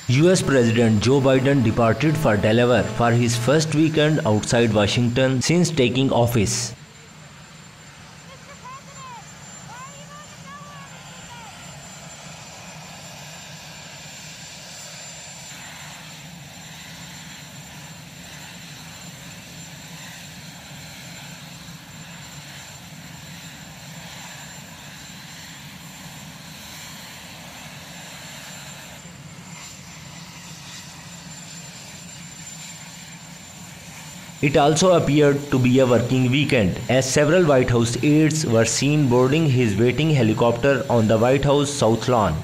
US President Joe Biden departed for Delaware for his first weekend outside Washington since taking office. It also appeared to be a working weekend, as several White House aides were seen boarding his waiting helicopter on the White House South Lawn.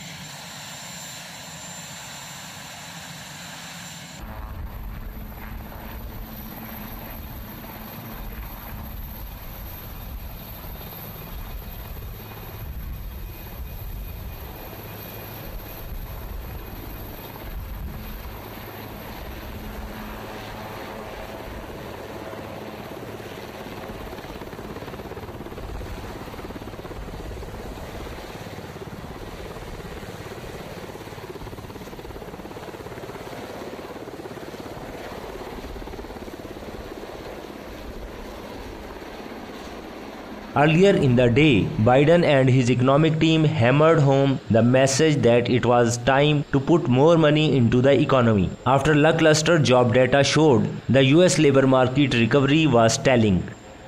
Earlier in the day, Biden and his economic team hammered home the message that it was time to put more money into the economy. After lackluster job data showed, the US labor market recovery was telling.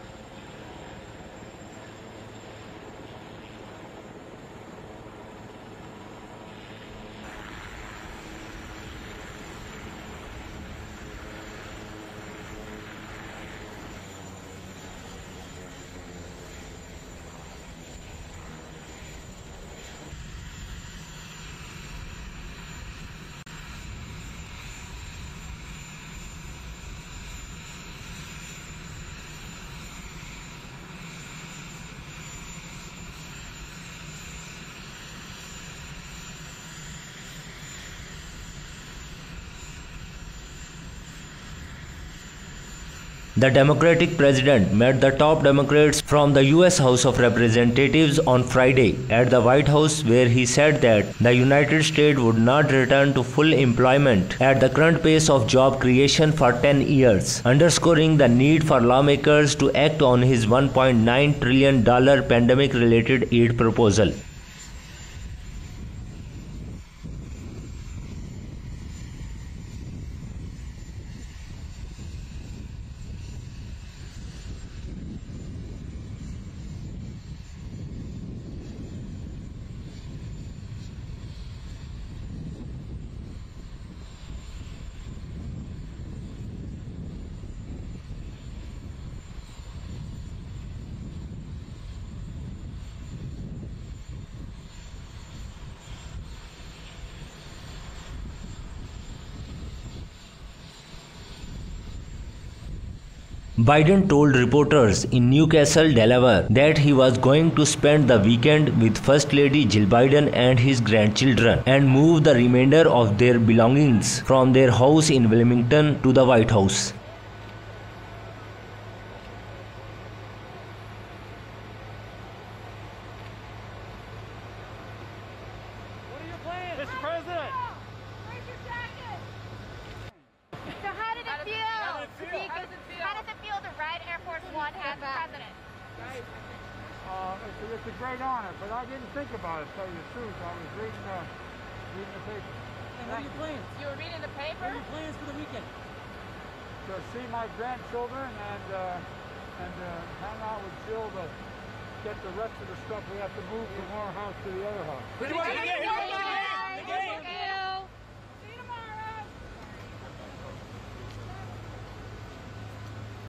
The Democratic president met the top Democrats from the US House of Representatives on Friday at the White House, where he said that the United States would not return to full employment at the current pace of job creation for 10 years, underscoring the need for lawmakers to act on his $1.9 trillion pandemic-related aid proposal. Biden told reporters in Newcastle, Delaware, that he was going to spend the weekend with First Lady Jill Biden and his grandchildren and move the remainder of their belongings from their house in Wilmington to the White House. What are your plans, Mr. President? Where's your jacket? So how did it feel? How does it feel to ride Air Force One as president? It's a great honor, but I didn't think about it, to tell you the truth. I was reading the paper. And what are your plans? You were reading the paper? What are your plans for the weekend? To see my grandchildren and hang out with Jill to get the rest of the stuff we have to move from our house to the other house. Did you